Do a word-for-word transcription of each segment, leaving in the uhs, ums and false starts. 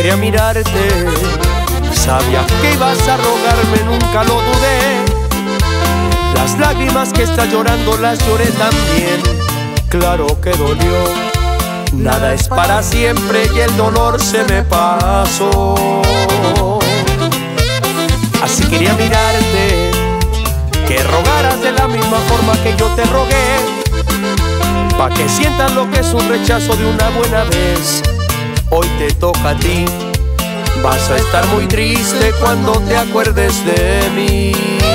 quería mirarte, sabía que ibas a rogarme, nunca lo dudé. Las lágrimas que estás llorando las lloré también, claro que dolió. Nada es para siempre y el dolor se me pasó. Así quería mirarte, que rogaras de la misma forma que yo te rogué, pa' que sientas lo que es un rechazo de una buena vez. Hoy te toca a ti, vas a estar muy triste cuando te acuerdes de mí.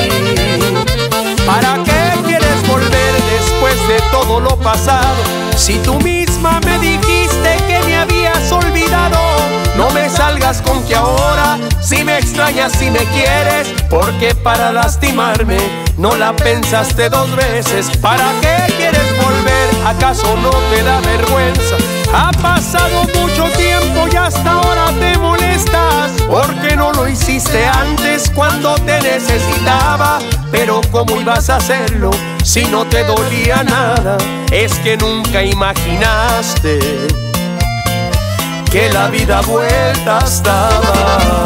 ¿Para qué quieres volver después de todo lo pasado? Si tú misma me dijiste que me habías olvidado. No me salgas con que ahora si me extrañas, si me quieres, porque para lastimarme no la pensaste dos veces. ¿Para qué quieres volver? ¿Acaso no te da vergüenza? Ha pasado mucho tiempo y hasta ahora te molestas, porque no lo hiciste antes cuando te necesitaba. Pero ¿cómo ibas a hacerlo si no te dolía nada? Es que nunca imaginaste que la vida vueltas daba.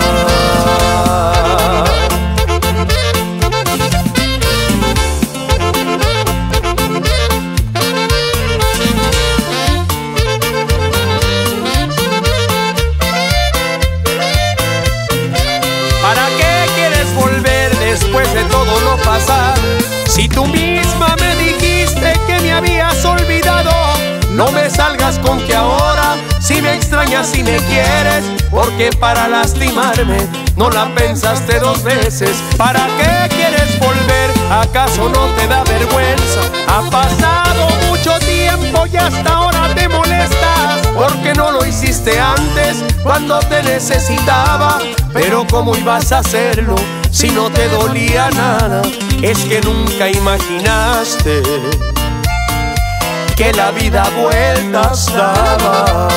¿Para qué quieres volver después de todo lo pasado? Si tú misma me dijiste que me habías olvidado. No me salgas con que ahora si me extrañas, si me quieres, porque para lastimarme no la pensaste dos veces. ¿Para qué quieres volver? ¿Acaso no te da vergüenza? Ha pasado mucho tiempo y hasta ahora te molestas, porque no lo hiciste antes cuando te necesitaba. Pero ¿cómo ibas a hacerlo si no te dolía nada? Es que nunca imaginaste que la vida vueltas daba.